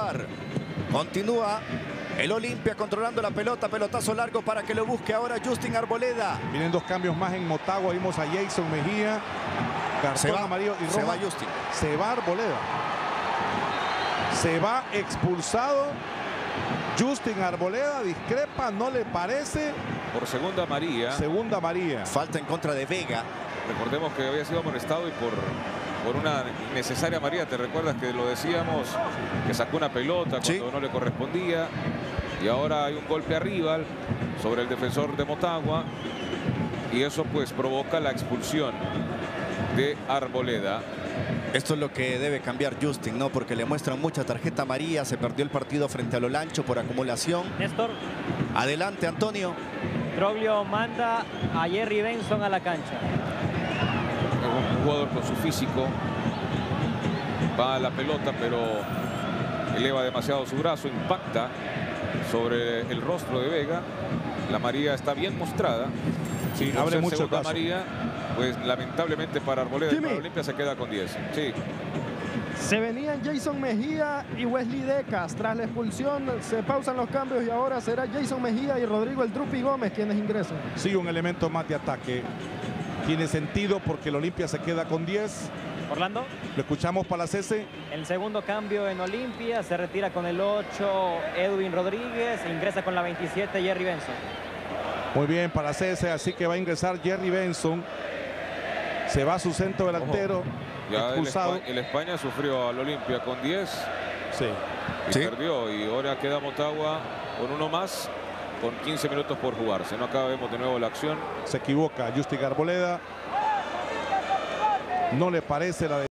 jugar. Continúa el Olimpia controlando la pelota. Pelotazo largo para que lo busque ahora Justin Arboleda. Vienen dos cambios más en Motagua. Vimos a Jason Mejía. Cartón amarillo y rojo. Se va Justin. Se va Arboleda. Se va expulsado Justin Arboleda. Discrepa, ¿no le parece? Por segunda amarilla. Segunda amarilla. Falta en contra de Vega. Recordemos que había sido amonestado y por una innecesaria amarilla. ¿Te recuerdas que lo decíamos? Que sacó una pelota cuando no le correspondía. Y ahora hay un golpe arriba sobre el defensor de Motagua. Y eso pues provoca la expulsión de Arboleda. Esto es lo que debe cambiar Justin, ¿no? Porque le muestran mucha tarjeta amarilla. Se perdió el partido frente a Lolancho por acumulación. Néstor. Adelante, Antonio. Troglio manda a Jerry Benson a la cancha. Un jugador con su físico. Va a la pelota, pero eleva demasiado su brazo. Impacta sobre el rostro de Vega. La amarilla está bien mostrada. Sí, abre mucho el brazo. Amarilla, pues lamentablemente para Arboleda y para Olimpia se queda con 10. Sí. Se venían Jason Mejía y Wesley Decas. Tras la expulsión se pausan los cambios y ahora será Jason Mejía y Rodrigo el Drupi Gómez quienes ingresan. Sí, un elemento más de ataque. Tiene sentido porque el Olimpia se queda con 10. Orlando. Lo escuchamos para Cese. El segundo cambio en Olimpia. Se retira con el 8 Edwin Rodríguez. Ingresa con la 27 Jerry Benson. Muy bien para Cese. Así que va a ingresar Jerry Benson. Se va a su centro delantero. Ya expulsado. el España sufrió al Olimpia con 10. Sí. Y perdió. Y ahora queda Motagua con uno más. Con 15 minutos por jugarse. No, acá vemos de nuevo la acción. Se equivoca Justin Arboleda. No le parece la de